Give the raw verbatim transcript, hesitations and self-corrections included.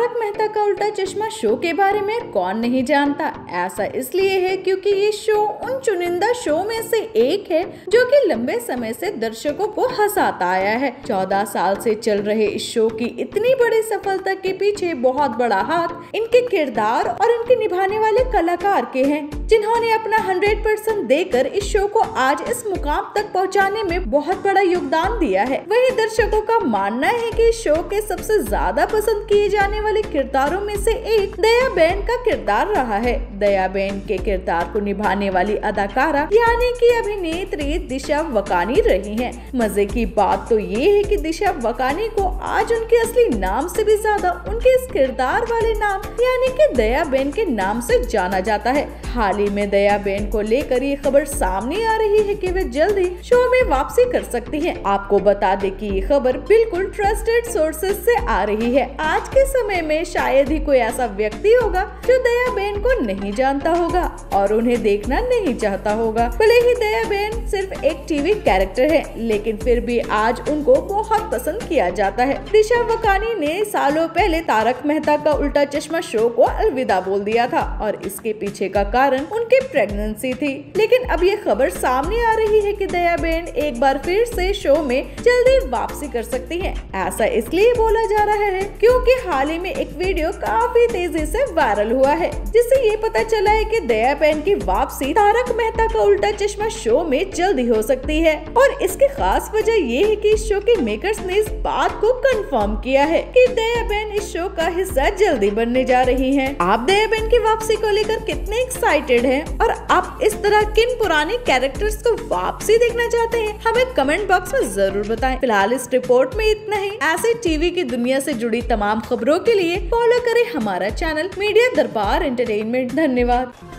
तारक मेहता का उल्टा चश्मा शो के बारे में कौन नहीं जानता। ऐसा इसलिए है क्योंकि ये शो उन चुनिंदा शो में से एक है जो कि लंबे समय से दर्शकों को हंसाता आया है। चौदह साल से चल रहे इस शो की इतनी बड़ी सफलता के पीछे बहुत बड़ा हाथ इनके किरदार और इनके निभाने वाले कलाकार के हैं, जिन्होंने अपना हंड्रेड परसेंट देकर इस शो को आज इस मुकाम तक पहुंचाने में बहुत बड़ा योगदान दिया है। वहीं दर्शकों का मानना है कि इस शो के सबसे ज्यादा पसंद किए जाने वाले किरदारों में से एक दयाबेन का किरदार रहा है। दयाबेन के किरदार को निभाने वाली अदाकारा यानी कि अभिनेत्री दिशा वकानी रही हैं। मजे की बात तो ये है कि दिशा वकानी को आज उनके असली नाम से भी ज्यादा उनके इस किरदार वाले नाम यानी कि दयाबेन के नाम से जाना जाता है। हाल ही में दयाबेन को लेकर ये खबर सामने आ रही है कि वे जल्दी शो में वापसी कर सकती हैं। आपको बता दें कि ये खबर बिल्कुल ट्रस्टेड सोर्सेज से आ रही है। आज के समय में शायद ही कोई ऐसा व्यक्ति होगा जो दयाबेन को नहीं जानता होगा और उन्हें देखना नहीं चाहता होगा। भले ही दयाबेन सिर्फ एक टीवी कैरेक्टर है, लेकिन फिर भी आज उनको बहुत पसंद किया जाता है। दिशा वकानी ने सालों पहले तारक मेहता का उल्टा चश्मा शो को अलविदा बोल दिया था और इसके पीछे का कारण उनकी प्रेगनेंसी थी। लेकिन अब ये खबर सामने आ रही है कि दयाबेन एक बार फिर से शो में जल्दी वापसी कर सकती हैं। ऐसा इसलिए बोला जा रहा है क्योंकि हाल ही में एक वीडियो काफी तेजी से वायरल हुआ है, जिससे ये पता चला है कि दयाबेन की वापसी तारक मेहता का उल्टा चश्मा शो में जल्दी हो सकती है। और इसकी खास वजह ये है कि इस शो के मेकर्स ने इस बात को कंफर्म किया है कि दयाबेन इस शो का हिस्सा जल्दी बनने जा रही हैं। आप दयाबेन की वापसी को लेकर कितने एक्साइटेड हैं और आप इस तरह किन पुराने कैरेक्टर्स को वापसी देखना चाहते हैं, हमें कमेंट बॉक्स में जरूर बताएं। फिलहाल इस रिपोर्ट में इतना ही। ऐसे टीवी की दुनिया से जुड़ी तमाम खबरों के लिए फॉलो करें हमारा चैनल मीडिया दरबार एंटरटेनमेंट। धन्यवाद।